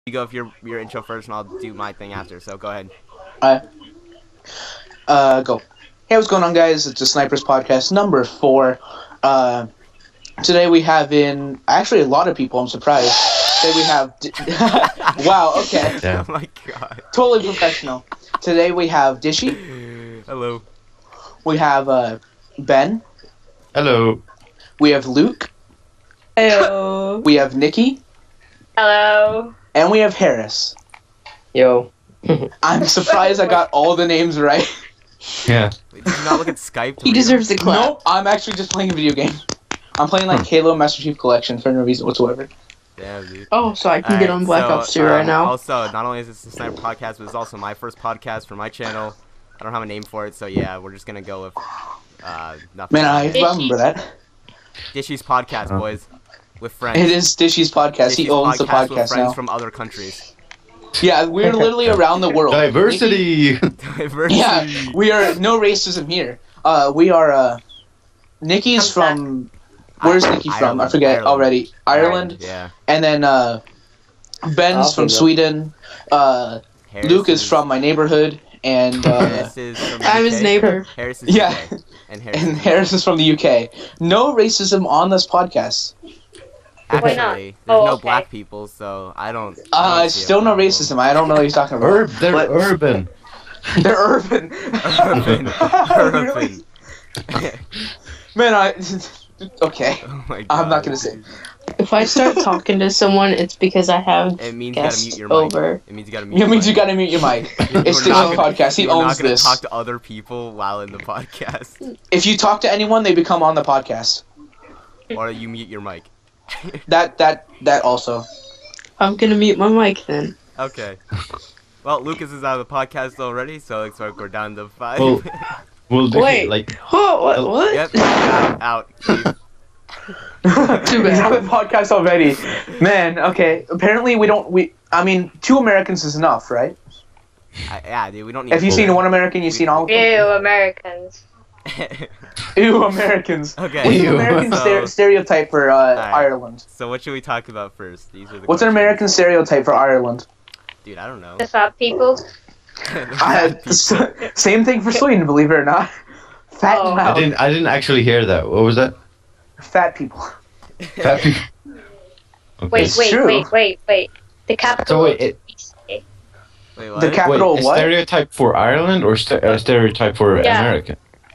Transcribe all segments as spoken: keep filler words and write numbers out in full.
You go if your your intro first, and I'll do my thing after. So go ahead. Alright. Uh, go. Hey, what's going on, guys? It's the Snipers Podcast number four. Uh, today we have in actually a lot of people. I'm surprised. Today we have. D- wow. Okay. Yeah. Oh my god. Totally professional. Today we have Dishy. Hello. We have uh, Ben. Hello. We have Luke. Hello. We have Nikki. Hello. And we have Harris. Yo. I'm surprised I got all the names right. Yeah. Wait, did you not look at Skype? To He read deserves them? the clap. No, I'm actually just playing a video game. I'm playing like Halo Master Chief Collection for no reason whatsoever. Damn, dude. Oh, so I can All get right, on Black so, Ops two um, right now. Also, not only is this the Sniper Podcast, but it's also my first podcast for my channel. I don't have a name for it, so yeah, we're just gonna go with uh, nothing. Man, I remember that. Dishy's Podcast, Uh. boys, with friends. It is Dishy's podcast. He Dishy's owns the with podcast friends now. from other countries. Yeah, we're literally around the world. Diversity. Diversity. Yeah, we are no racism here. Uh, we are. Uh, Nikki's from. Where's Nikki from? I Ireland, forget Ireland. already. Ireland. Yeah. And then uh, Ben's I'll from be there. Sweden. Uh, Harris Luke is from my neighborhood, and uh, Harris is from the I'm U K. his neighbor. Harris is Yeah. U K. And Harris. and is Harris is from the U K. No racism on this podcast. Actually, Why not? there's Oh, no okay. black people, so I don't. I Uh, don't it's see a still no problem. racism. I don't know what you're talking about. Ur- they're But- urban. They're urban. Urban. Really? Urban. Man, I. Okay. Oh my god. I'm not gonna say. dude. If I start talking to someone, it's because I have It means you gotta mute guests your mic. over. It means you gotta mute. It your means you mic. gotta mute your mic. It's We're Dishy's not gonna- podcast. He We're owns not gonna this. talk to other people while in the podcast, If you talk to anyone, they become on the podcast. or you mute your mic. That that that also. I'm gonna mute my mic then. Okay. Well, Lucas is out of the podcast already, so looks like we're down to five. Well, we'll do Wait. it like Oh, what? What? Yep. Out. out. Leave. Too He's bad. on the podcast already. Man, okay. Apparently we don't. We. I mean, two Americans is enough, right? I, yeah, dude. We don't need. If you've seen one American, you've seen all of them. Ew, Americans. Ew, Americans. Okay. What's an Ew. American So- stere- stereotype for uh, Alright. Ireland? So what should we talk about first? These are the What's an questions. American stereotype for Ireland? Dude, I don't know. The fat people. I, same thing for Sweden, believe it or not. Fat Oh. and I loud. didn't I didn't actually hear that. What was that? Fat people. Fat people. Okay. Wait, It's wait, true. wait, wait, wait. The capital. So wait, it, Wait, what? The cap- wait, Capital a what? stereotype for Ireland or st- a stereotype for Yeah. American?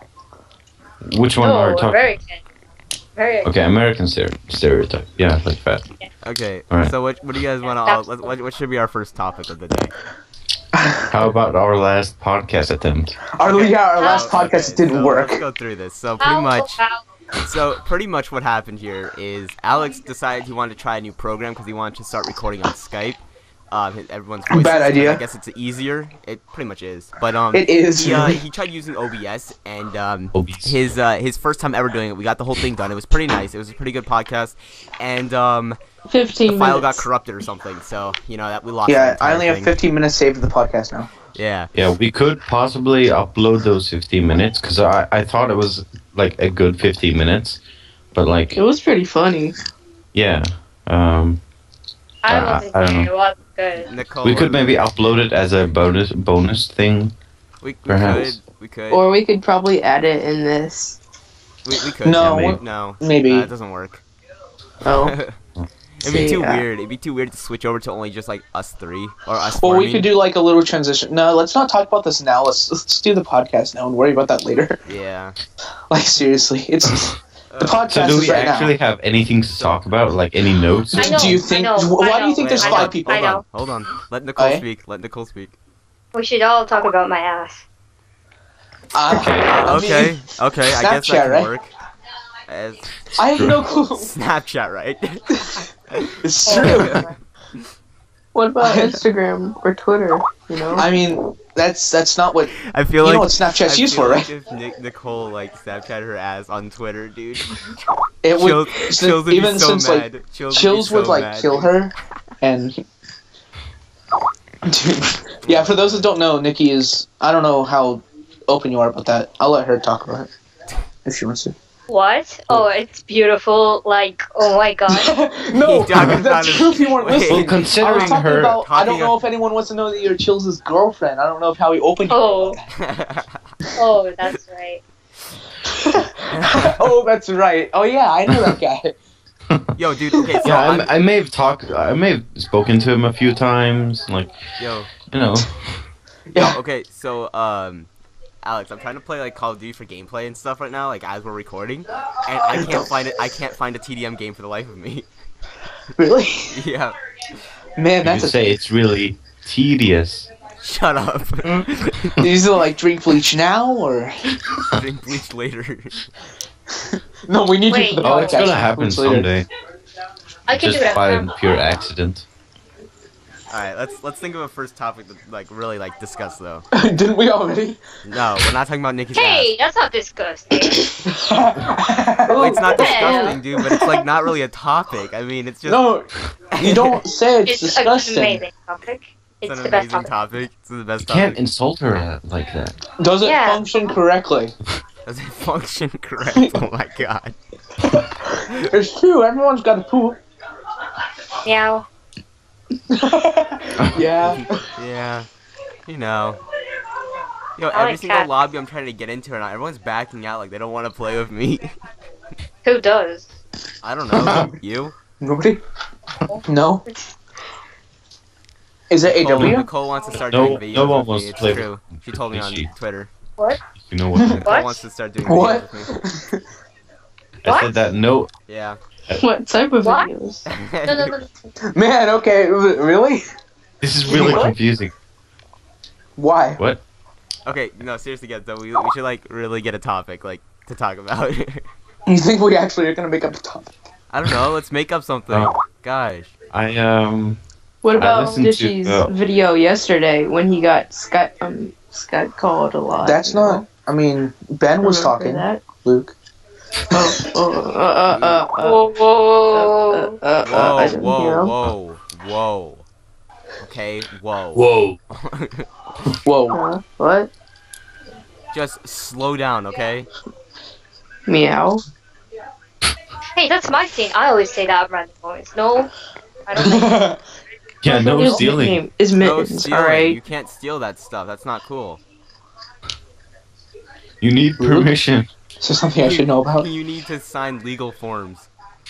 Which one No, are we talking? American. American. Okay, American stere- stereotype. Yeah, like fat. Okay. Alright. So what? What do you guys want to? What, what should be our first topic of the day? How about our last podcast attempt? Our, yeah, our last Oh, podcast okay, didn't so work. Let's go through this. So pretty How much. about- So pretty much what happened here is Alex decided he wanted to try a new program because he wanted to start recording on Skype. Um, his- everyone's voices. Bad 'cause idea. I guess it's easier. It pretty much is. But um, It is. he, uh, really. he tried using O B S and um, Obese. his uh, his first time ever doing it. We got the whole thing done. It was pretty nice. It was a pretty good podcast, and um, Fifteen the file got minutes. corrupted or something. So you know that we lost. the Yeah, entire I only have thing. fifteen minutes saved of the podcast now. Yeah. Yeah, we could possibly upload those fifteen minutes because I, I thought it was like a good fifteen minutes, but like It was pretty funny. yeah, um, I Uh, wasn't I don't there. know. It was good. Nicole, we could maybe upload it as a bonus bonus thing. We, we perhaps. could. We could. Or we could probably add it in this. we, we could. No, yeah, maybe. no. Maybe. Uh, it doesn't work. Oh. It'd be See, too uh, weird. It'd be too weird to switch over to only just like us three or us. Well, four, I we mean. could do like a little transition. No, let's not talk about this now. Let's let's do the podcast now and worry about that later. Yeah. Like seriously, it's the Uh, podcast So do is we right actually now. have anything to talk about? Like any notes? I know, Do you I think? know, why I do you think know. there's Wait, five hold on, people? I Hold know. on. Hold on. Let Nicole Okay. speak. Let Nicole speak. We should all talk about my ass. Uh, Okay. I Okay. mean, Okay. I guess Snapchat, that can right? work. As I have no clue. Snapchat, right? It's true. What about Instagram or Twitter? You know? I mean, that's that's not what I feel you like know what Snapchat's I used feel for, like right? If Nick, Nicole like Snapchat her ass on Twitter, dude. It would Chills, so Chills would be even so since mad. like Chills, Chills would, be would so like mad, kill dude. her, and dude, yeah. For those that don't know, Nikki is. I don't know how open you are about that. I'll let her talk about it if she wants to. What? Oh, it's beautiful. Like, oh my god. No, He's talking about that's his- true if you weren't Wait. listening. Well, considering I was talking her- about. I don't talking know a- if anyone wants to know that you're Chills' girlfriend. I don't know if how he opened. Oh. Oh, that's right. Oh, that's right. Oh yeah, I know that guy. Yo, dude. Okay, so Yeah, I'm, I, I may have talked. I may have spoken to him a few times. Like, yo, you know. yo. Okay, so um, Alex, I'm trying to play like Call of Duty for gameplay and stuff right now, like as we're recording, and I can't find it. I can't find a T D M game for the life of me. Really? Yeah. Man, You that's could a. say it's really tedious. Shut up. Is it like drink bleach now or? Drink bleach later. No, we need Wait, you for the Oh, podcast. it's gonna happen Bleach later. someday. I can Just do it by now. pure accident. All right, let's let's think of a first topic to like really like discuss though. Didn't we already? No, we're not talking about Nikki's Hey, that's not disgusting. ass. Well, it's not Yeah. disgusting, dude, but it's like not really a topic. I mean, it's just No, you don't say it's, It's a, disgusting. an amazing topic. it's It's an the best amazing topic. topic. It's the best You can't topic. insult her uh, like that. Does it Yeah. function correctly? Does it function correct? Oh my god. It's true. Everyone's got to poop. Meow. Yeah. Yeah. You know. Yo, I every like single cats. lobby I'm trying to get into, and everyone's backing out like they don't want to play with me. Who does? I don't know. You? Nobody. No. Is it Nicole, A W? Nicole wants to start No- doing videos no one with wants me. to It's play true. She told me Is on she? Twitter. What? You know what? Nicole What? wants to start doing What? videos with me. I said that no. Yeah. What type of What? videos? No, no, no. Man, okay, r- really? This is really What? confusing. Why? What? Okay, no, seriously, guys, though, we, we should, like, really get a topic, like, to talk about. You think we actually are gonna make up a topic? I don't know, let's make up something. Oh. Gosh. I um. What I about listened to- Dishy's oh. video yesterday when he got Skype um Skype called a lot? That's you know? not. I mean, Ben was Remember talking. that? Luke. Oh, oh, uh, uh, uh, uh, Whoa, whoa. uh, uh, uh, Whoa, I didn't hear whoa, him. whoa, whoa. Okay, whoa. Whoa. Whoa. Uh, what? Just slow down, okay? Meow. Hey, that's my scene. I always say that around the boys. No, I don't like Yeah, no His stealing. nickname is No Mittens, stealing. alright? You can't steal that stuff. That's not cool. You need permission. Is there something I should know about? You need to sign legal forms.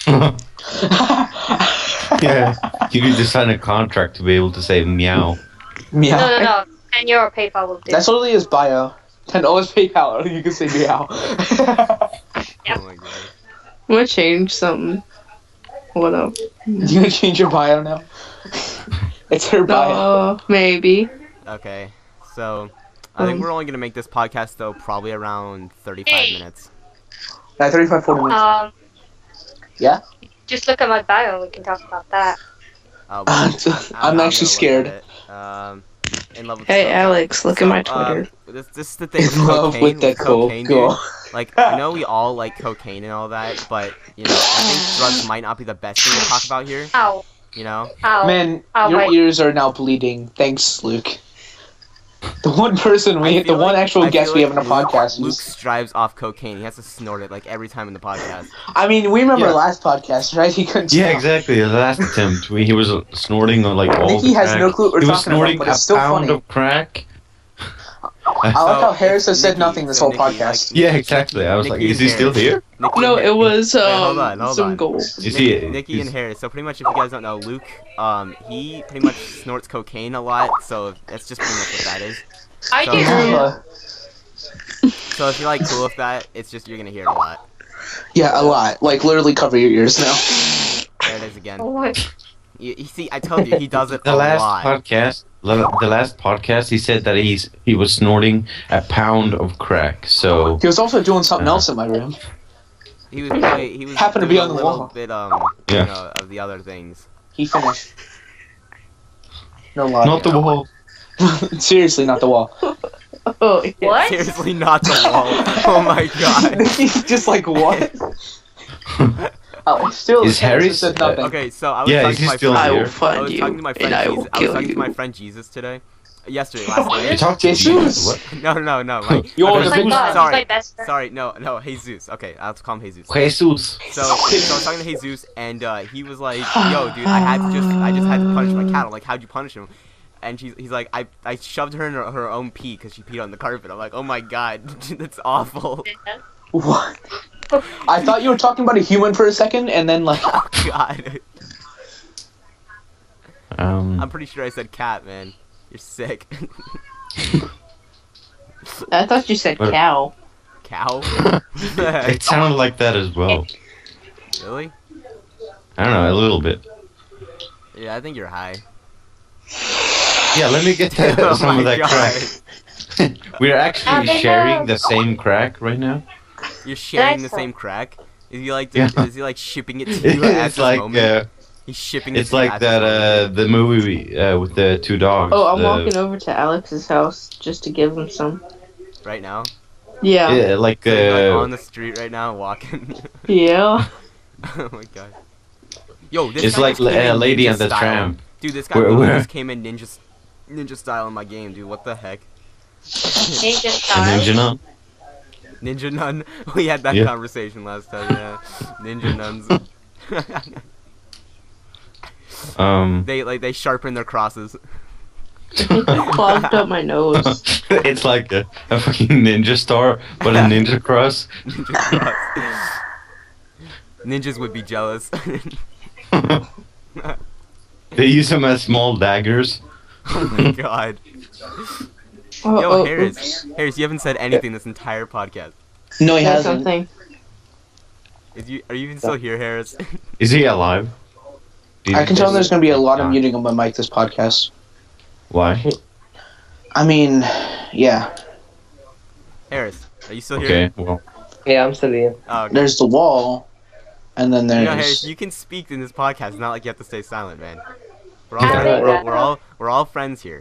Yeah. You need to sign a contract to be able to say meow. Meow. No, no, no. And your PayPal will do. That's literally his bio. Ten dollars PayPal. You can say meow. Yep. Oh my god. I'm gonna change something. What up? You gonna change your bio now? It's her bio. Uh, maybe. Okay, so I think Um. we're only gonna make this podcast though probably around thirty-five Hey. minutes. Nah, thirty-five, forty minutes. Um. Yeah? Just look at my bio and we can talk about that. Uh, I'm I'm not actually gonna scared. look at it. Um, in love with Hey, so- Alex, look so, at my uh, Twitter. this, this is the thing. With In love cocaine, with that cool cocaine, girl. dude. Like I know we all like cocaine and all that, but you know I think drugs might not be the best thing to talk about here. Ow. You know. Ow. Man, Oh, your wait. ears are now bleeding. Thanks, Luke. The one person we, I the feel one like- actual I guest feel we have like in a Luke- podcast. Luke Is, strives off cocaine. He has to snort it like every time in the podcast. I mean, we remember Yeah. last podcast, right? He couldn't. Yeah, stop. exactly. The last attempt, we, he was uh, snorting on like all Nikki the has crack. no clue what we're he was talking about, snorting but a it's still pound funny. of crack. I like So, how Harris has said Nikki- nothing this so whole Nikki, podcast. like, Yeah, exactly. I was like, Nikki is he and still Harris. here? Nikki No, and it was um Wait, hold on, hold some on. gold. Is Nick- he? Nikki he's- and Harris. So pretty much, if you guys don't know, Luke, um, he pretty much snorts cocaine a lot. So that's just pretty much what that is. I So- do. Yeah, So if you're like cool with that, it's just you're gonna hear it a lot. yeah, a lot. Like literally cover your ears now. There it is again. Oh, what? You, you see, I told you he does it The a last lot. podcast, the the last podcast, he said that he's he was snorting a pound of crack. So He was also doing something Uh-huh. else in my room. He was probably, he was Happened to doing be a on the little wall. bit um Yeah. you know of the other things. He finished. No lie. not the wall. Seriously, not the wall. Oh, yeah. What? Seriously, not the wall. Oh my god. He's just like what? Oh, still, Is Harris Harry's- said nothing. Okay, so I was Yeah, talking is to he my still friend. I will here? I find was you, talking to my friend and I Jesus. will I was kill talking to my you. friend Jesus today, Yesterday, last You night. talked to Jesus. Jesus. What? No, no, no. My, You're Oh the my big- god, he's sorry, my best friend. sorry. No, no. Jesus. Okay, I'll call him Jesus. Jesus. So, so I was talking to Jesus, and uh, he was like, "Yo, dude, I had to just, I just had to punish my cat." I'm like, "How'd you punish him?" And she's, he's like, "I, I shoved her in her, her own pee because she peed on the carpet." I'm like, "Oh my god, that's awful." What? I thought you were talking about a human for a second, and then like, Oh god. Um. I'm pretty sure I said cat, man. You're sick. I thought you said What- cow. Cow? It sounded like that as well. Really? I don't know, a little bit. Yeah, I think you're high. Yeah, let me get that, Oh some my of that God. crack. We're actually Oh, they sharing know. the same crack right now. You're sharing the That's same crack? Is he like, Yeah. is he like shipping it to you at It's this like moment? uh, He's shipping it it's to you like at this that moment. uh the movie uh, with the two dogs. Oh, I'm the- walking over to Alex's house just to give him some. Right now? Yeah. Yeah, like So you're, like uh, on the street right now walking. Yeah. Oh my god. Yo, this it's guy like just came uh, in Lady ninja and the style. Tramp. Dude, this guy Where- literally where? just came in ninja ninja style in my game, dude. What the heck? Ninja A style. ninja nun. Ninja nun? We had that Yeah. conversation last time, yeah. Ninja nuns. Um, they like they sharpen their crosses. Clogged up my nose. it's like a, a fucking ninja star, but a ninja cross. Ninja cross. Ninjas would be jealous. They use them as small daggers. Oh my god. Oh, Yo, oh, Harris. oops. Harris, you haven't said anything this entire podcast. no, he Say hasn't. something. Is you are you even still here, Harris? Is he alive? Do you I think can tell there's- there's going to be a lot of Yeah. muting on my mic this podcast. Why? I mean, yeah. Harris, are you still here? Okay, well, Yeah, I'm still here. Oh, okay. There's the wall, and then You know, there's. Harris, you can speak in this podcast. It's not like you have to stay silent, man. We're all, I friends, think we're, that- we're all we're all friends here.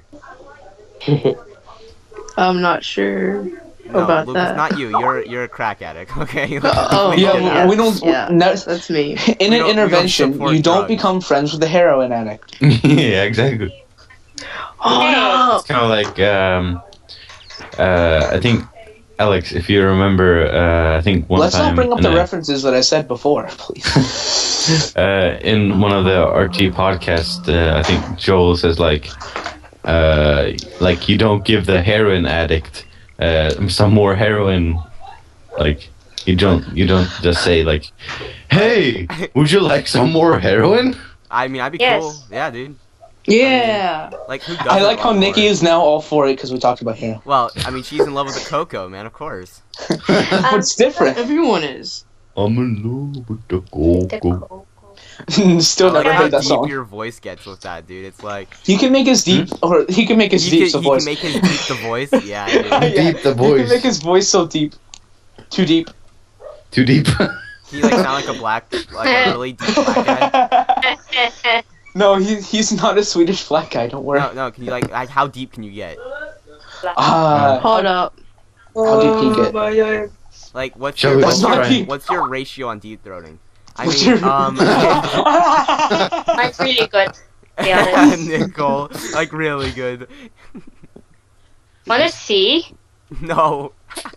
I'm not sure No, about Lucas, that. not you. You're you're a crack addict. Okay. Oh, Leave yeah, it we- at we that. don't. Yeah, no- that's me. in we an don't- we don't intervention, support you don't drugs. become friends with a heroin addict. yeah, exactly. Oh, It's kind of like um, uh, I think Alex, if you remember, uh, I think one Let's time not bring up in the a- references that I said before, please. uh, in one of the R T podcasts, uh, I think Joel says like, uh, like you don't give the heroin addict uh, some more heroin, like you don't you don't just say like, hey, would you like some more heroin? I mean, I'd be Yes. cool. Yeah, dude. yeah. Like, who does I like how Nikki is. is now all for it because we talked about heroin. Well, I mean, she's in love with the cocoa, man. Of course. What's different? Everyone is. I'm in love with the The cocoa. cocoa. Still I like never how heard that deep song. your voice gets with that, dude. It's like He can make his deep, or he can make his he deep can, the he voice. can make his deep the voice. Yeah, dude. Yeah, Deep the He voice. can make his voice so deep, too deep. Too deep. He like sound like a black, like a really deep black guy. No, he, he's not a Swedish black guy. Don't worry. No, no. Can you like, like how deep can you get? Ah, Hold up. how deep can you get? my god. Like, what's Shall your we what's go your, try? what's your ratio on deep throating? I What's mean, your- um, Mine's really good, to be honest. Nicole, like really good. Wanna see? No.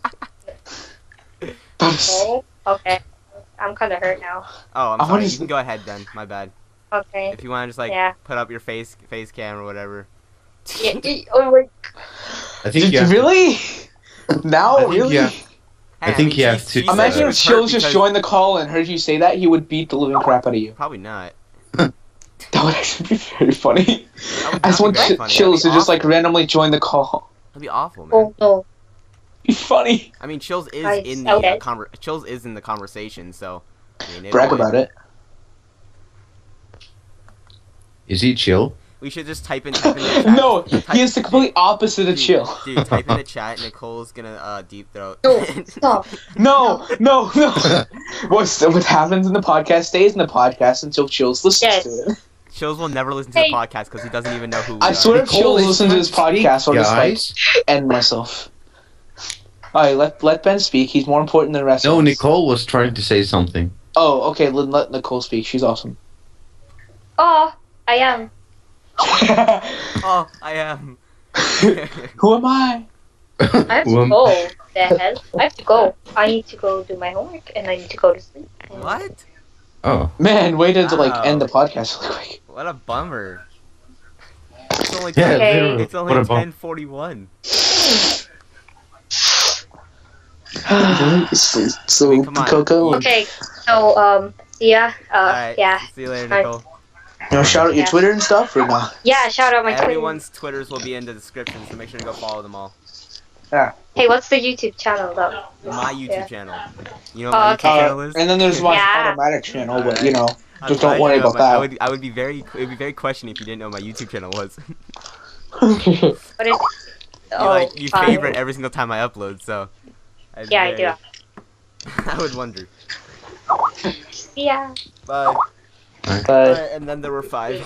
No? Okay. I'm kinda hurt now. Oh, I'm I sorry. wanna You see- can go ahead then. My bad. Okay. If you want to just like Yeah. put up your face face cam or whatever. Yeah, y- oh my I think you have really? Now, I think really? you have- I think mean, you have she's- to- she's- Imagine she if was hurt Chills just because- joined the call and heard you say that, he would beat the living crap out of you. Probably not. That would actually be very funny. That would I just not be want very Ch- funny. Chills to That'd be just like awful. randomly join the call. That'd be awful, man. Oh no. Be funny. I mean, Chills is Nice, in the okay. uh, conver- Chills is in the conversation, so. I mean, it Brag would. about it. Is he chill? We should just type in. Type in the chat. No, Type- he is the complete opposite of dude, chill. Dude, type in the chat. Nicole's gonna uh, deep throat. No, stop. No, no, no. What's what happens in the podcast stays in the podcast until Chills listens Yes. to it. Chills will never listen to Hey. the podcast because he doesn't even know who. We I are. swear if Nicole Chills is listens to this trying to podcast, I'll just like Guys, end myself. Alright, let let Ben speak. He's more important than the rest no, of us. Nicole was trying to say something. Oh, okay, let, let Nicole speak. She's awesome. Oh, I am. Oh, I am. Who am I? I have to Um, go. The hell? I have to go. I need to go do my homework and I need to go to sleep. What? Oh. Man, waited to like Wow. end the podcast really quick. What a bummer. It's only Yeah, Okay. literally. it's only What a bum- ten forty-one. so, so I mean, come on. Coco. Okay, so um, yeah, uh, Alright. yeah, See you later, Alright. Nicole. You know, shout out your Yeah. Twitter and stuff or not? yeah. Shout out my Twitter. Everyone's Twitters will be in the description, so make sure to go follow them all. Hey, what's the YouTube channel though? My YouTube Yeah. channel. You know what Oh, my okay. YouTube Uh, channel is? and then there's my Yeah. automatic channel, but you know, I'm just don't glad worry you know, about but I that. would, I would be very, it would be very questioning if you didn't know my YouTube channel was. What is? you Oh, like you fine. favorite every single time I upload, so. I'd Yeah, I very- do. I would wonder. Yeah. Bye. But Alright, and then there were five.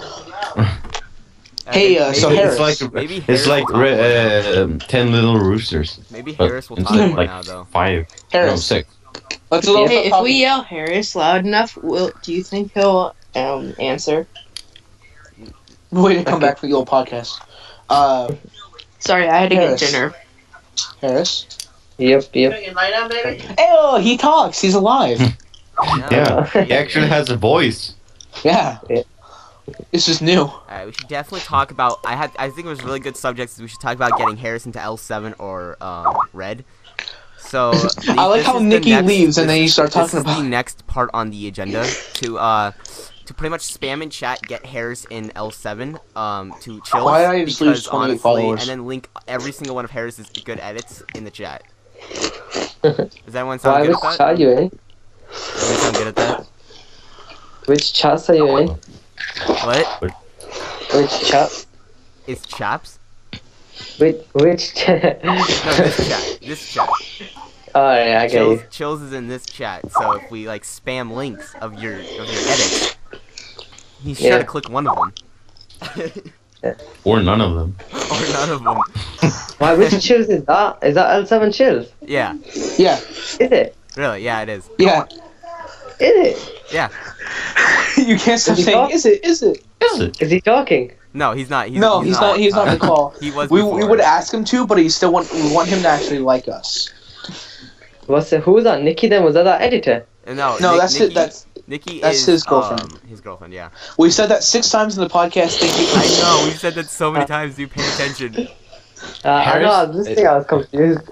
I Hey, think uh, so maybe- Harris. It's like Maybe it's Harris like will talk re- uh, um, ten little roosters. Maybe But Harris will talk instead, more like now, though. five. No, Harris, six. let's a little Hey, stop if we talking. yell Harris loud enough, will do you think he'll um answer? Way to come back for the old podcast. Uh, Sorry, I had to Harris. get dinner. Harris. yep, yep. Oh, he talks. He's alive. No. Yeah, he actually has a voice. Yeah. Yeah. This is new. Alright, we should definitely talk about. I had. I think it was really good subjects. We should talk about getting Harris into L seven or um, Red. So the- I like this how is the Nikki next- leaves and this then you is- start talking this is about- the next part on the agenda to uh to pretty much spam in chat, get Harris in L seven um to chill. Why did I just lose because twenty-eight honestly, followers? and then link every single one of Harris's good edits in the chat. Does everyone sound Why, good which at that? chat you in? Does everyone sound good at that? Which chats are you in? What? Which chat? It's chaps? Which, which chat? No, this chat. This chat. Oh, yeah, I get Chills, you. Chills is in this chat, so if we like spam links of your of your edits, he's sure Yeah. to click one of them. Or none of them. Or none of them. Why, which chills is that? Is that L seven chills? Yeah, Yeah. Is it? really, yeah, it is. Yeah. Is it? Yeah. You can't stop Is he saying, talk- is it? Is it? Is it? Is he talking? No, he's not. He's, No, he's not. He's not on the call. He was. We, before. we would ask him to, but he still want we want him to actually like us. What's it? Who was that? Nikki then? Was that that editor? Uh, No, No, Nick- that's Nikki, it. That's Nikki that's is, his girlfriend. Um, his girlfriend, yeah. we've said that six times in the podcast. Thank you. I know. We've said that so many times. You pay attention. Uh, I Harris? know, I was listening, I was confused.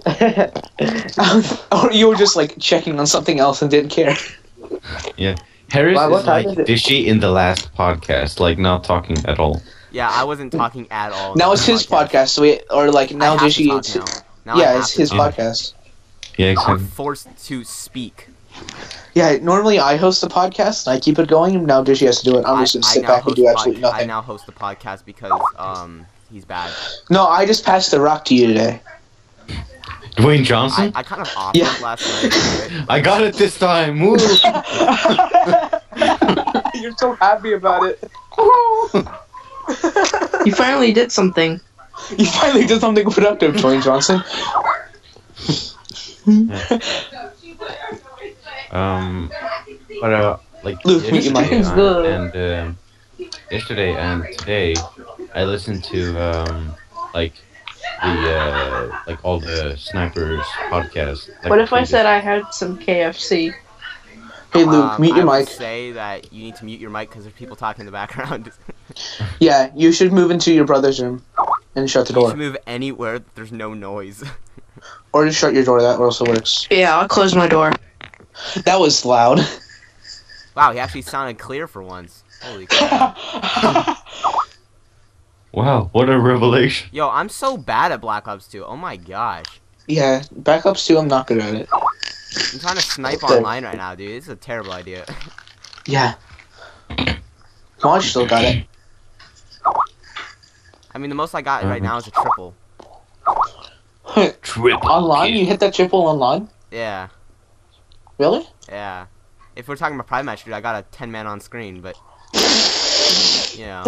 Or you were just like checking on something else and didn't care. Harris Why, what is like time is it? Dishy in the last podcast, like not talking at all. Yeah, I wasn't talking at all. Now in it's the his podcast, so we or like I now have to Dishy. talk It's now. Now I yeah, have it's to his talk. podcast. Yeah, I'm exactly. forced to speak. Yeah, normally I host the podcast and I keep it going. And now Dishy has to do it. I'm I, just gonna I sit now back and host do the absolutely pod- I nothing. now host the podcast because um he's bad. No, I just passed the rock to you today. Dwayne I, Johnson? I kind of offered Yeah. last night. I got it this time. Woo! You're so happy about it. You finally did something. You finally did something productive, Dwayne Johnson. um, but uh, like Luke, meet your mic. yesterday uh, and um yesterday and today, I listened to um like the uh like all the snipers podcasts. Like What if I they said I had some K F C? Hey Luke, Um, mute your I would mic. say that you need to mute your mic because there's people talking in the background. Yeah, you should move into your brother's room and shut the You door. should move anywhere that there's no noise. Or just shut your door, that also works. Yeah, I'll close my door. That was loud. Wow, he actually sounded clear for once. Holy crap. Wow, what a revelation! Yo, I'm so bad at Black Ops two. Oh my gosh. Yeah, backups too, I'm not good at it. I'm trying to snipe Okay. online right now, dude. This is a terrible idea. Yeah. Maj still got it. I mean, the most I got right now is a triple. Triple Online? You hit that triple online? Yeah, Really? yeah. If we're talking about private match, dude, I got a ten man on screen, but you know,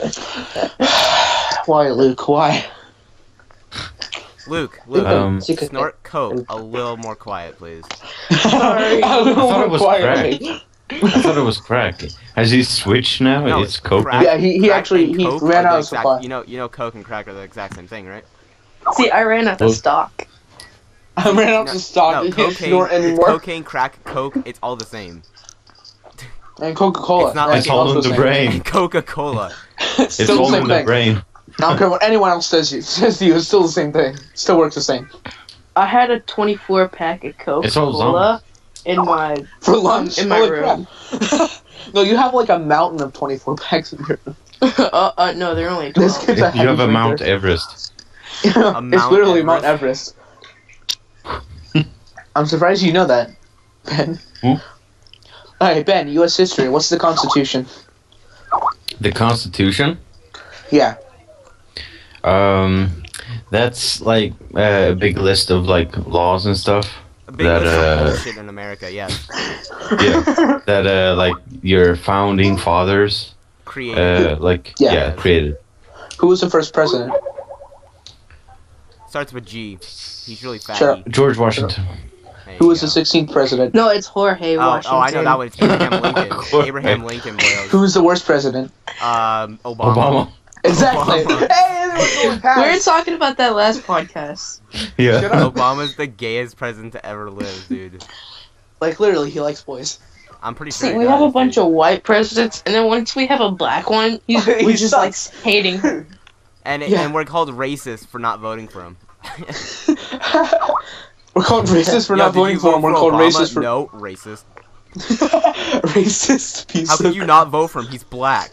Why, Luke? Why? Luke, Luke, Um, snort coke a little more quiet, please. Sorry. A little I thought more it was quietly. I thought it was crack. Has he switched now? No, it's coke. crack. Yeah, he, he Crack actually and he Coke ran are out the of exact- supply. You know, you know, Coke and crack are the exact same thing, right? See, I ran out Well- of stock. I ran out No, of stock. no, You can't cocaine, snort it's anymore. cocaine, crack, Coke, it's all the same. And Coca-Cola. It's not yeah, like It's all also in the same. brain. Coca-Cola. It's It's still the all same in the thing. brain. I don't care what anyone else says. You says to you. It's still the same thing. Still works the same. I had a twenty-four pack of It's all Coca-Cola in my For lunch, in my holy room. crap. No, you have like a mountain of twenty-four packs in your room. uh, uh, no, they're only This twelve. kid's a You have a heavy Mount drinker. Everest. it's Mount literally Everest? Mount Everest. I'm surprised you know that, Ben. Who? Alright, Ben, U S history. What's the Constitution? The Constitution. Yeah. Um, that's like uh, a big list of like laws and stuff. A big That, list of uh, bullshit in America, yes. Yeah, that uh, like your founding fathers, Created. uh, like Yeah. yeah, created. Who was the first president? Starts with G. He's really fatty. Sure. George Washington. There Who you was the go. sixteenth president? No, it's Jorge Oh, Washington. oh, I know that one. It's Abraham Lincoln. Jorge. Abraham Lincoln, Who boys. was the worst president? Um, Obama. Obama. Exactly. Obama. Hey, this was going We were past. talking about that last podcast. Yeah. Shut up. Obama's the gayest president to ever live, dude. Like literally, he likes boys. I'm pretty sure. See, he we have a does, bunch dude. of white presidents, and then once we have a black one, he's, He we're just like sucks. hating him. And, Yeah. and we're called racist for not voting for him. We're called racist for Yo, not did voting you for vote him. We're for called Obama? racist for No, racist. racist piece How of. could you not vote for him? He's black.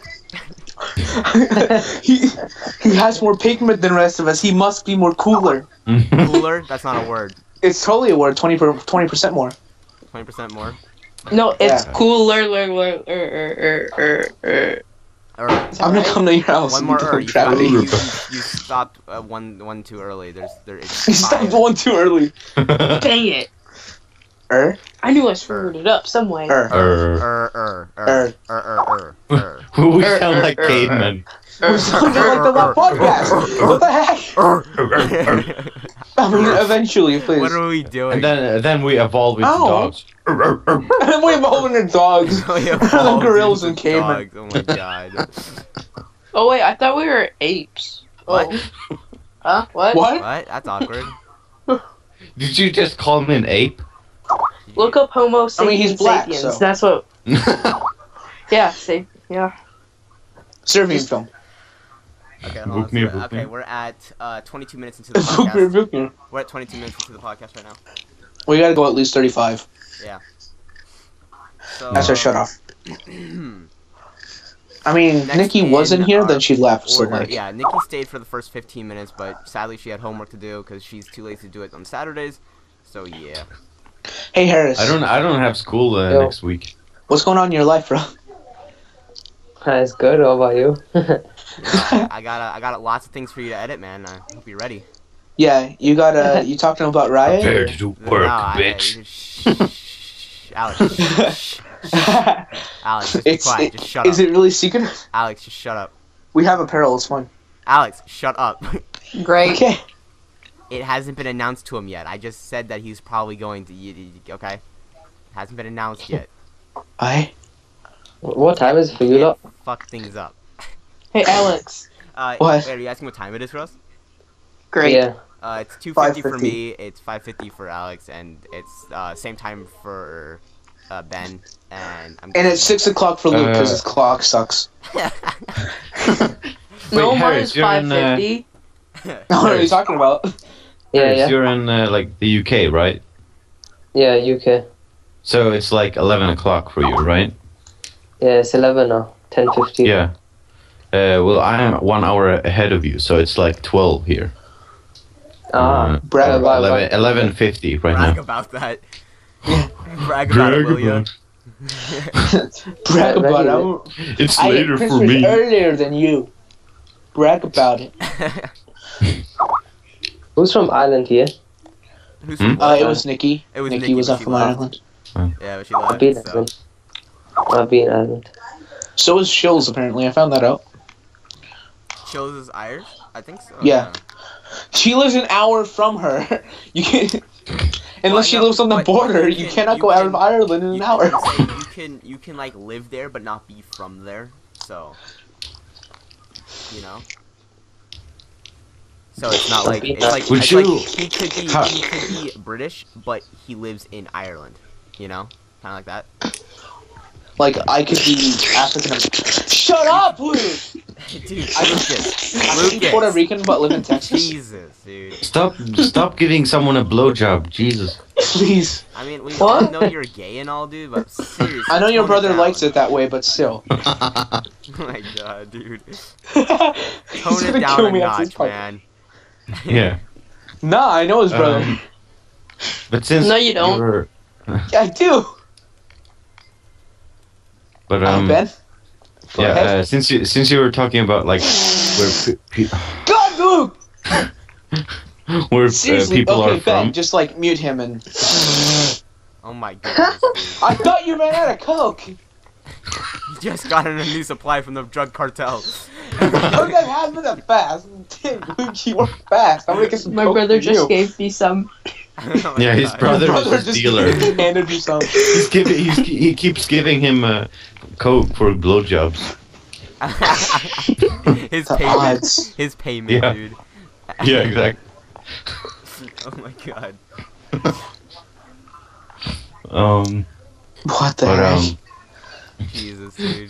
he he has more pigment than the rest of us. He must be more cooler. Cooler? That's not a word. It's totally a word. Twenty per twenty percent more. twenty percent more. No, it's Yeah. cooler. Lur, lur, er, er, er, er. Or I'm gonna come to your house. one and more you er. don't You, trap got, me. you, you, you stopped uh, one one too early. There's there. It's You stopped five. one too early. Dang it! Er, I knew I screwed it up some way. er. Er. Er, er, er, Er. er, er, er, er. We Er, sound er, like er, cavemen. We sounded like the last podcast. What the heck? I mean, eventually, please. What are we doing? And then then we evolve into Ow. dogs. And then we evolve into dogs. We the evolved gorillas into and cavemen. dogs. Oh my god. Oh wait, I thought we were apes. What? Oh. Huh? What? What? What? That's awkward. Did you just call me an ape? Look up Homo I sapiens mean, he's black, sapiens. so- That's what. Yeah, say yeah. Serving film. Okay, hold Book on. me, So- book okay, me. we're at uh, twenty-two minutes into the Book me, podcast. book me. We're at twenty-two minutes into the podcast right now. We gotta go at least thirty-five. So, That's our shut off. I mean, Next Nikki wasn't in here, our then she left. So order. like, Yeah, Nikki stayed for the first fifteen minutes, but sadly she had homework to do because she's too lazy to do it on Saturdays. So yeah. hey Harris, I don't I don't have school uh, Yo. next week. what's going on in your life, bro? That's good. How about you? Yeah, I got I got lots of things for you to edit, man. I hope you're ready. Yeah, you got uh, you talking about Riot? Prepare to do work, No, I- bitch. I- shh, shh, Alex, shh, shh, Alex, just be It's quiet. it, Just shut is up. it really secret? Alex, just shut up. We have apparel. It's fun. Alex, shut up. Great. Okay. It hasn't been announced to him yet. I just said that he's probably going to. y- y- Okay. It hasn't been announced yet. I. What time is it for you lot? Fuck things up. Hey Alex. Uh, What? Wait, are you asking what time it is for us? Great. Yeah. Uh, it's two fifty for five fifty. me. It's five fifty for Alex, and it's uh, same time for uh, Ben. And I'm. And it's six o'clock for Luke because Uh, his clock sucks. No, Wait, mine Harris, is you're five in, uh, fifty. what are you talking about? Yeah, Harris, yeah. You're in uh, like the U K, right? Yeah, U K. So it's like eleven o'clock for you, right? Yeah, it's eleven now. ten fifty. Yeah. Uh, well, I am one hour ahead of you, so it's like twelve here. Ah. Uh, Brag uh, about why- eleven, why- eleven fifty right Brag now. about that. Brag about it, will ya? Brag about it. I'm- It's I ate later for Christmas me. earlier than you. Brag about it. Who's from Ireland here? Who's Hmm? from Uh, it Ireland? was Nikki. It was Nikki, Nikki, was but not she from left. Ireland. Yeah, but she I've been left. So. Ireland. I've been Ireland. So is Shills apparently. I found that out. Chills is Irish? I think so. Yeah. She lives an hour from her. You can Unless she no, lives on the but- border, but you can- cannot you go out can- of Ireland in you an can hour. say- you can you can like live there but not be from there. So, you know. So it's not like it's like Would it's you- like he could be How- he could be British, but he lives in Ireland. You know, kind of like that. Like, I could be African. Shut up, Luke! Dude, I Lucas, I could be Lucas. Puerto Rican but live in Texas. Jesus, dude. Stop stop giving someone a blowjob, Jesus. Please. I mean, we What? all know you're gay and all, dude, but seriously. I know your tone brother down. likes it that way, but still. Oh my god, dude. He's Tone gonna it down kill a me after this notch, part. man. Yeah. Nah, I know his brother. Um, but since No, you don't. were- Yeah, I do. but Uh, um, Ben? Go yeah. ahead. Uh, since you since you were talking about like where pe- pe- God, Luke! where uh, Seriously, people okay, are Ben, from. just like mute him and. Oh my goodness, dude. I thought you ran out of coke. You just got in a new supply from the drug cartel. How did that happen that fast? Damn, Luke, you were fast. I'm gonna get some My coke brother from just you. gave me some. Oh my Yeah, his God. brother My is his just dealer. handed you some. He's giving he's, he keeps giving him uh, coke for blowjobs. His The payment. odds. His payment, Yeah. dude. Yeah, exactly. Oh my god. Um, What the but heck? um, Jesus, dude.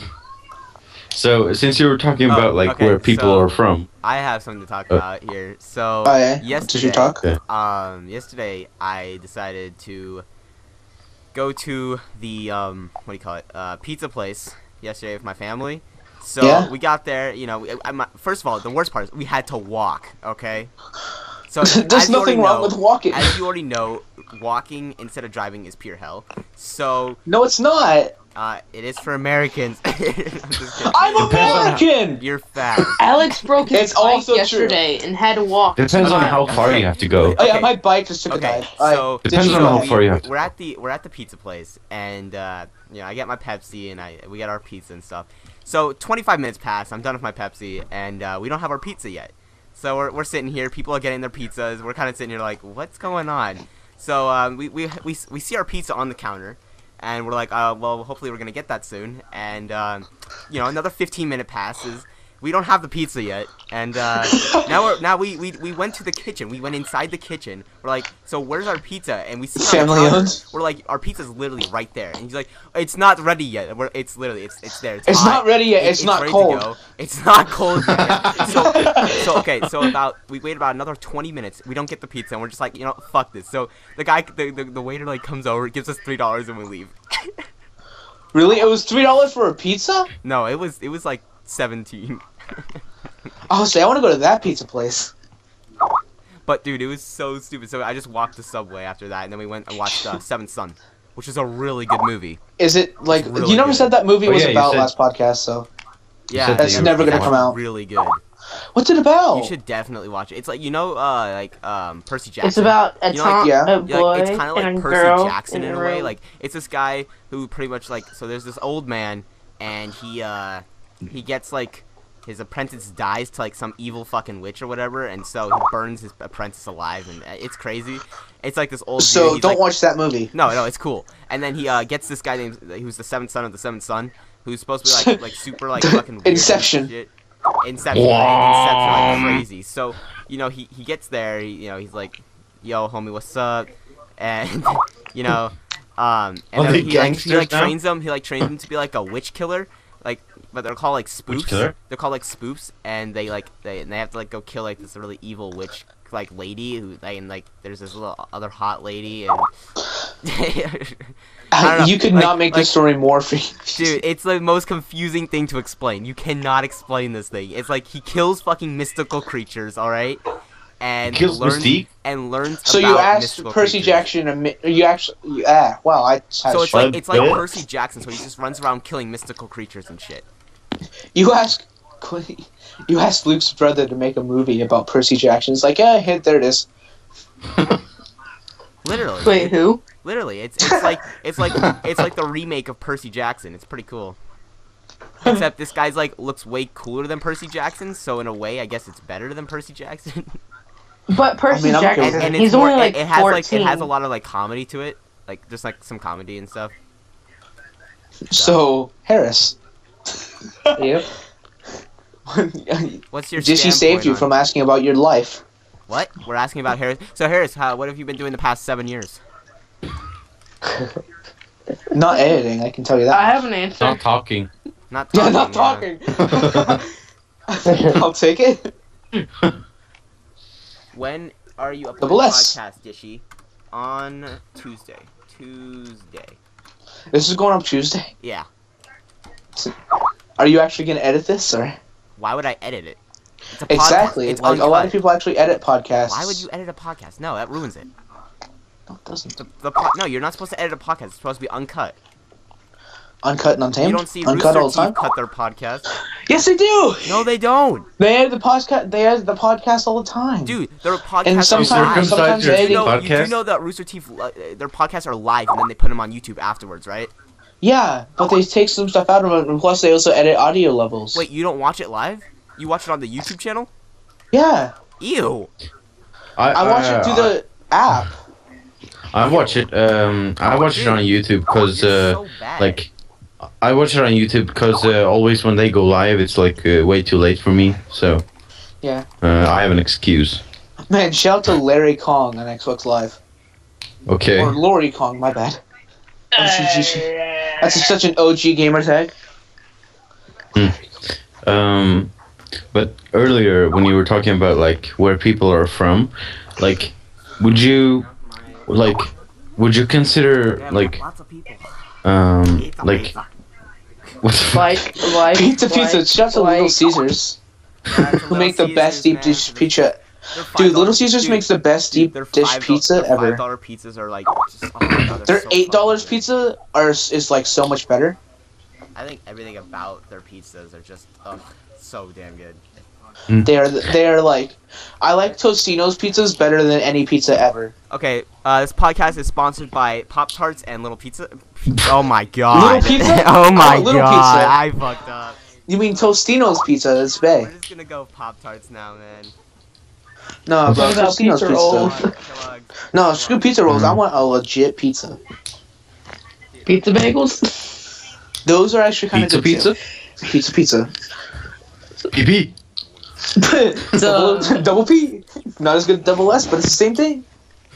so since you were talking Oh, about like okay, where people so- are from, I have something to talk Uh, about here. So, Oh, yeah? Did yesterday, you talk? um, yesterday I decided to go to the, um, what do you call it, uh, pizza place yesterday with my family. So, Yeah? we got there, you know, we, I, my, first of all, the worst part is we had to walk, okay? So, There's as you already nothing wrong know- with walking. As you already know, walking instead of driving is pure hell. So, No, it's not. uh, it is for Americans. I'm just kidding. I'm Depends on how- American. You're fat. Alex broke his It's bike also true. yesterday and had to walk. depends on Okay. how far you have to go. Oh yeah, Okay. my bike just took a Okay, dive. I- so did Depends you on know how that? far you have to- We're at the we're at the pizza place, and uh, you know I get my Pepsi, and I we get our pizza and stuff. So twenty-five minutes pass. I'm done with my Pepsi, and uh, we don't have our pizza yet. So we're we're sitting here. People are getting their pizzas. We're kind of sitting here like, what's going on? So um, we, we we we see our pizza on the counter, and we're like, uh, well, hopefully we're gonna get that soon. And um, you know, another fifteen minute passes. We don't have the pizza yet, and uh, now we're now we, we we went to the kitchen. We went inside the kitchen. We're like, so where's our pizza? And we see it on the Family counter. owned? We're like, our pizza's literally right there. And he's like, it's not ready yet. And we're, it's literally it's it's there. It's, It's hot. not ready yet. It- It's not ready cold. To go. It's not cold yet. so, so okay, so about we wait about another twenty minutes. We don't get the pizza, and we're just like, you know, fuck this. So the guy, the the, the waiter like comes over, gives us three dollars, and we leave. Really? It was three dollars for a pizza? No, it was it was like seventeen. Oh, say I want to go to that pizza place. But dude, it was so stupid. So I just walked the subway after that, and then we went and watched uh, Seventh Son, which is a really good movie. Is it like really you never good. said that movie Oh, was yeah, you about said- last podcast? So Yeah, said That's that you- never gonna it's come out. Really good. what's it about? You should definitely watch it. It's like you know, uh, like um, Percy Jackson. It's about a, You know, like- tom- yeah. a Yeah, boy like, it's kind of and like a Percy girl Jackson in a way. room. Like it's this guy who pretty much like so. There's this old man, and he uh he gets like his apprentice dies to like some evil fucking witch or whatever, and so he burns his apprentice alive, and uh, it's crazy. It's like this old. So dude, he's, don't like, watch that movie. No, no, it's cool. And then he uh, gets this guy named who's the seventh son of the seventh son, who's supposed to be like like super like fucking weird and Inception. shit. Inception, right? Inception, like crazy. So you know he he gets there. He, you know he's like, "Yo, homie, what's up?" And you know, um, and Are then they he, like, he gangsters like now? trains them. He like trains them to be like a witch killer, like. But they're called like spoofs. killer? They're called like spoofs, and they like they and they have to like go kill like this really evil witch like lady who they and like there's this little other hot lady and. I don't know, You could like- not make like- the story more free. Dude, it's the most confusing thing to explain. You cannot explain this thing. It's like he kills fucking mystical creatures, all right, and Kills learns Mystique? and learns. So about you asked mystical Percy creatures. Jackson. A mi- you actually, you, ah, well, I just had So a it's shot. like it's like bit. Percy Jackson. So he just runs around killing mystical creatures and shit. You asked, you asked Luke's brother to make a movie about Percy Jackson. It's like, yeah, hit there it is. Literally. Wait, who? Literally, it's it's like it's like it's like the remake of Percy Jackson. It's pretty cool. Except this guy's like looks way cooler than Percy Jackson. So in a way, I guess it's better than Percy Jackson. But Percy I mean, I'm okay Jackson, with and, and he's it's more, only like it, it has fourteen. like it has a lot of like comedy to it, like just like some comedy and stuff. So Harris, Yep. What's your Dishy saved standpoint you on- from asking about your life. What? We're asking about Harris. So Harris, how, what have you been doing the past seven years? Not editing, I can tell you I that. have an answer. Not talking. Not Yeah, talking. not yeah. talking. I'll take it. When are you Double uploading S. podcast, Dishy? On Tuesday. Tuesday. This is going up Tuesday. Yeah. Are you actually gonna edit this, or Why would I edit it? It's a podcast. exactly? It's Like a lot of uncut. people actually edit podcasts. Why would you edit a podcast? No, that ruins it. No, it doesn't. The, the po- no, you're not supposed to edit a podcast. It's supposed to be uncut. Uncut and untamed. You don't see Uncut Rooster all the time. Teeth cut their podcast. Yes, they do. No, they don't. They edit the podcast. They edit the podcast all the time. Dude, their podcasts And are sometimes, live. sometimes your they You edit. know, you do podcast? know that Rooster Teeth, uh, their podcasts are live, and then they put them on YouTube afterwards, right? Yeah, but they take some stuff out of it, and plus they also edit audio levels. Wait, you don't watch it live? You watch it on the YouTube channel? Yeah, Ew. I watch it through the app. I watch it. Um, I watch it on YouTube because, You're uh, so bad. like, I watch it on YouTube because uh, always when they go live, it's like uh, way too late for me. So, Yeah. uh, I have an excuse. Man, shout out to Larry Kong on Xbox Live. Okay. Or Lori Kong, my bad. That's such an O G gamer tag. Um, but earlier when you were talking about like where people are from, like, would you, like, would you consider like, Lots of people. um, like, what the Like, like, Pizza like, Pizza, shout out to like, Little Caesars. Who make the best deep dish pizza. They're five Dude, Little dollars Caesars dude, makes the best dude, deep their dish five pizza their ever. Five dollar pizzas are like, just, oh my god, they're Their so eight dollars fucking pizza are is like so much better. good. I think everything about their pizzas are just, ugh, so damn good. They are they are like, I like Tostino's pizzas better than any pizza ever. Okay, uh, this podcast is sponsored by Pop Tarts and Little Pizza. Oh my god. Little Pizza? oh my Oh, Little god. Pizza. I fucked up. You mean Tostino's pizza? That's We're bad. just gonna go Pop Tarts now, man. No, bro, What about Tostino's pizza pizza. rolls? Kellogg's. No, screw pizza rolls. I Mm. want a legit pizza. Pizza bagels? Those are actually kind pizza of good pizza? too. Pizza pizza. P P. double, double P. Not as good as double S, but it's the same thing.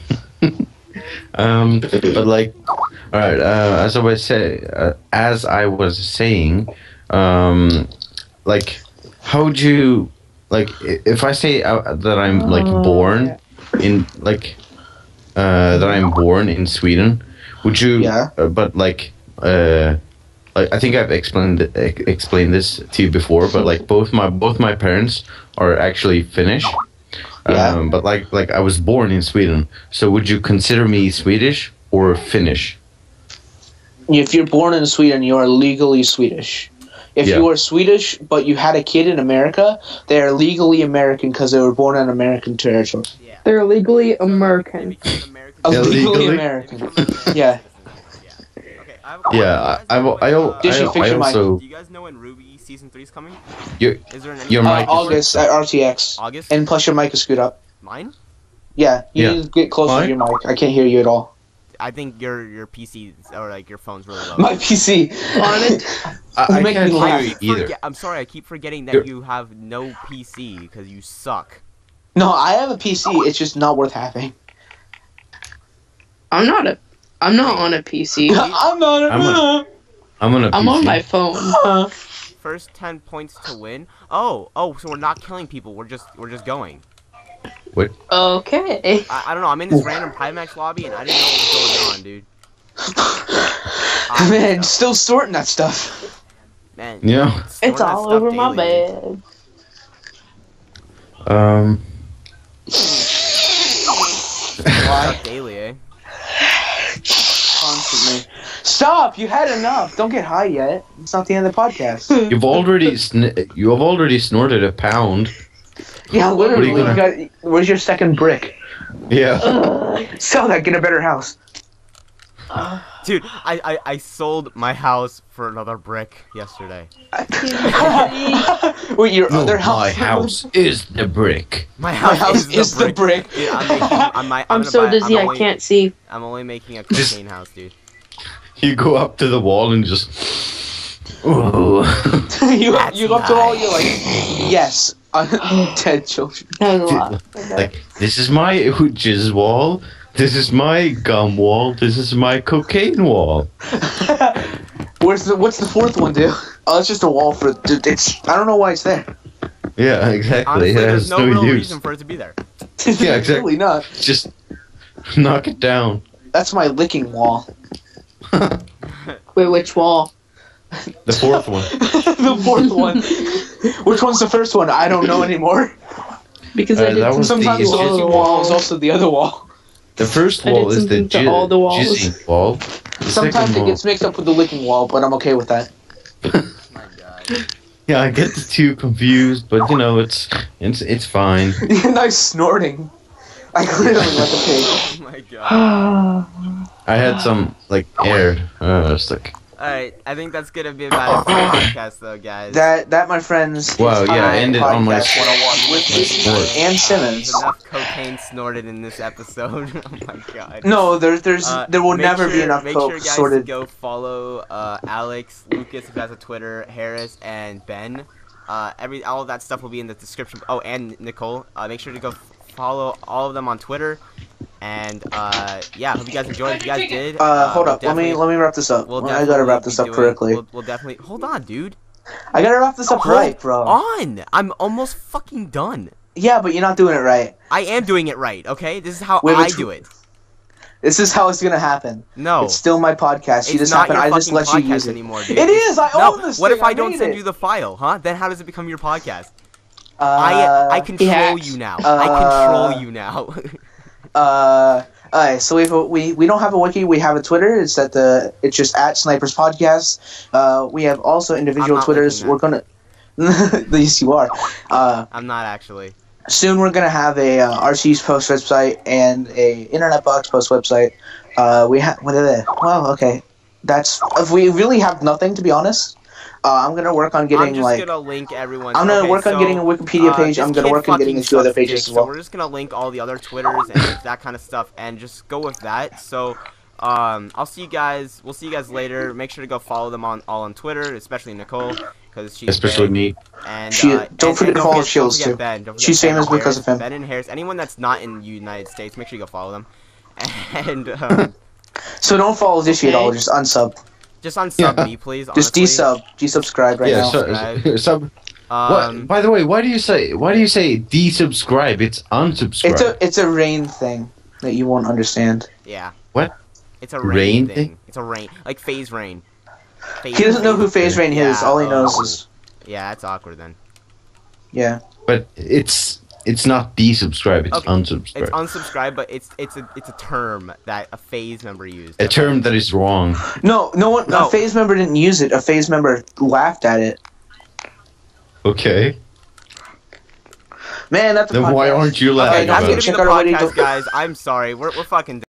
Um, but like, all right. Uh, as I was say, uh, as I was saying, um, like, how would you, like, i- if I say uh, that I'm like born in like, uh, that I'm born in Sweden, would you? Yeah. Uh, but like, uh, like I think I've explained ex- explained this to you before, but like both my both my parents are actually Finnish. Yeah. Um, but like like I was born in Sweden, so would you consider me Swedish or Finnish? If you're born in Sweden, you are legally Swedish. If Yeah. you are Swedish, but you had a kid in America, they are legally American because they were born on American territory. Yeah. They're legally American. American Uh, legally Illegally? American. Yeah. Okay, I have a question. Yeah, I I, will- I, al- Did she I, fix I your mic? also Do you guys know when Ruby season three is coming? your Is there an Your Uh, mic is- August at R T X. August? And plus your mic is screwed up. Mine? Yeah, you Yeah. need to get closer Why? to your mic. I can't hear you at all. I think your your P C or like your phone's really low. My P C. On it. I, I Make can't me hear laugh. you either. Forget- I'm sorry, I keep forgetting that You're- you have no P C because you suck. No, I have a P C. It's just not worth having. I'm not a. I'm not on a P C. I'm not. I'm a- I'm on a I'm P C. on my phone. First ten points to win. Oh, oh, so we're not killing people. We're just we're just going. Okay. I, I don't know. I'm in this random Pimax lobby and I didn't know what was going on, dude. I Man, know. still sorting that stuff. Man, Yeah. storing It's that all stuff over my daily, bed. Um. Stuff daily, eh? Constantly. Stop! You had enough. Don't get high yet. It's not the end of the podcast. You've already sn- you have already snorted a pound. Yeah, literally. What are you You got, where's your second brick? Yeah. Sell that. Get a better house. Dude, I, I, I sold my house for another brick yesterday. Wait, your No, other house? my house is the brick. My house, house is, is the the brick. brick. Dude, I'm, making, I'm, I'm, I'm gonna so buy, dizzy, I'm I only, can't see. I'm only making a Just- cocaine house, dude. You go up to the wall and just. Ooh. you That's you go up to all. nice. You're like, yes, dead children. That was a lot. Like, this is my jizz wall. This is my gum wall. This is my cocaine wall. Where's the what's the fourth one, dude? Oh, it's just a wall for. Dude, it's I don't know why it's there. Yeah, exactly. Honestly, it there's has no, no, real use. reason for it to be there. Yeah, exactly. Really not. Just knock it down. That's my licking wall. Wait, which wall? The fourth one. The fourth one. Which one's the first one? I don't know anymore. Because Uh, I did that was something Sometimes the the to all jizzy the wall is walls. also the other wall. The first I wall did is the, something to ji- all the walls. jizzy wall. The Sometimes second it wall- gets mixed up with the licking wall, but I'm okay with that. My God. Yeah, I get the two confused, but you know, it's it's it's fine. Nice snorting. I literally like a pig. Oh my God. I had some like air. Uh, it's like Alright, I think that's gonna be about it for the podcast, though, guys. That, that, my friends. Wow, is yeah, High end it on my Podcast one oh one with Izzy and Simmons. There's enough cocaine snorted in this episode. Oh my God. No, there, there's, Uh, there will make never be sure- enough Make coke sure, guys, sorted. to go follow uh, Alex, Lucas, who has a Twitter, Harris, and Ben. Uh, every all of that stuff will be in the description. Oh, and Nicole. Uh, make sure to go f- follow all of them on Twitter. And uh, yeah, hope you guys enjoyed. If you guys did, Uh, hold we'll up. Let me definitely- let me wrap this up. We'll I gotta wrap definitely this be up doing- correctly. We'll, we'll definitely hold on, dude. I gotta wrap this up Hold right, bro. on, I'm almost fucking done. Yeah, but you're not doing it right. I am doing it right. Okay, this is how Wait, I which- do it. This is how it's gonna happen. No, It's still my podcast. You it's just not happen. your I just fucking let you podcast use it. anymore, dude. It is. I No, own this. what thing. if I I don't made send it. you the file, huh? Then how does it become your podcast? Uh, I I control hacks. you now. Uh, I control you now. Uh, alright, so we have a, we we don't have a wiki. We have a Twitter. It's at the it's just at Snipers Podcast. Uh, we have also individual not Twitters. linking We're gonna. Yes, you are. Uh, I'm not actually. soon we're gonna have a uh, R C's post website and a Internet Box post website. Uh, we have what are they? Well, okay, that's if we really have nothing to be honest. Uh, I'm gonna work on I'm getting just like gonna link everyone. I'm gonna okay, work on so, getting a Wikipedia uh, page. this I'm gonna kid work on getting fucking a few other sucks pages dick, as well. So we're just gonna link all the other Twitters and that kind of stuff, and just go with that. So, um, I'll see you guys. We'll see you guys later. Make sure to go follow them on all on Twitter, especially Nicole, because she's especially big. me. And She- uh, don't and- forget and to follow forget- Shields, don't forget too. Ben. Don't forget She's Ben famous and because Harris. of him. Ben and Harris. Anyone that's not in the United States, make sure you go follow them. And um, So don't follow this shit at all. Okay. Just unsub. just unsub Yeah. me, please. Just honestly. desub. Desubscribe right yeah. now. So, sub. Um, what? By the way, why do you say why do you say desubscribe? It's unsubscribe. It's a it's a rain thing that you won't understand. yeah. What? It's a rain, Rain thing. thing? It's a rain, like phase rain. Phase He doesn't know who rain. Phase Rain is. Yeah, All he knows oh. is Yeah, that's awkward then. yeah. But it's it's not desubscribe. It's Okay, unsubscribe. It's unsubscribe, but it's it's a it's a term that a phase member used. a term that is wrong. No, no one. No. A Phase member didn't use it. A Phase member laughed at it. Okay. Man, that's a Then why podcast. aren't you Okay, laughing Okay, that's about gonna it? be check the out our wiki. podcast, guys. I'm sorry. We're we're fucking.